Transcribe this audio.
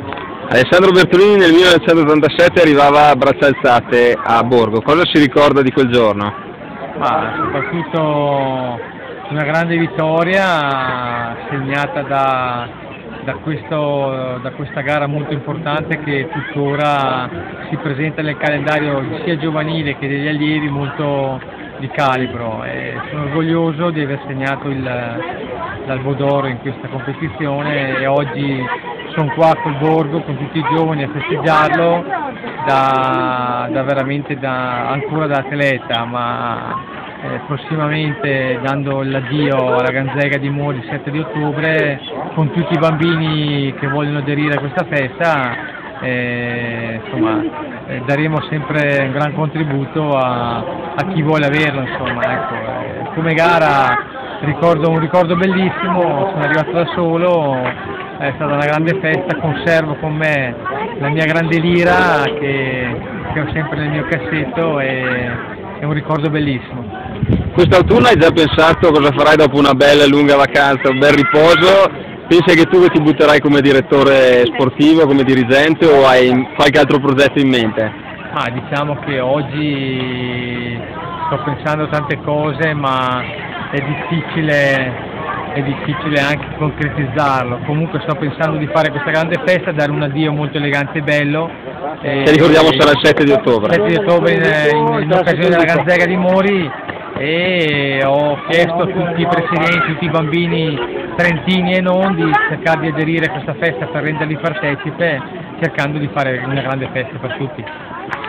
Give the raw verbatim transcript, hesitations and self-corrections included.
Alessandro Bertolini nel millenovecentottantasette arrivava a braccia alzate a Borgo, cosa si ricorda di quel giorno? Ma soprattutto una grande vittoria segnata da, da, questo, da questa gara molto importante che tuttora si presenta nel calendario sia giovanile che degli allievi molto di calibro, e sono orgoglioso di aver segnato il, l'Albo d'Oro in questa competizione e oggi sono qua col Borgo con tutti i giovani a festeggiarlo da, da veramente da, ancora da atleta, ma eh, prossimamente dando l'addio alla Ganzega di Mori il sette di ottobre con tutti i bambini che vogliono aderire a questa festa. Eh, insomma, eh, daremo sempre un gran contributo a, a chi vuole averlo, insomma, ecco. Eh, come gara ricordo un ricordo bellissimo, sono arrivato da solo, è stata una grande festa, conservo con me la mia grande lira che, che ho sempre nel mio cassetto e è un ricordo bellissimo. Quest'autunno hai già pensato cosa farai dopo una bella lunga vacanza, un bel riposo? Pensi che tu ti butterai come direttore sportivo, come dirigente, o hai qualche altro progetto in mente? Ma diciamo che oggi sto pensando a tante cose, ma è difficile, è difficile anche concretizzarlo. Comunque sto pensando di fare questa grande festa, dare un addio molto elegante e bello. E ricordiamo sarà il sette di ottobre. sette di ottobre in, in, in occasione della Ganzega di Mori, e ho chiesto a tutti i presidenti, tutti i bambini trentini e non di cercare di aderire a questa festa per renderli partecipe, cercando di fare una grande festa per tutti.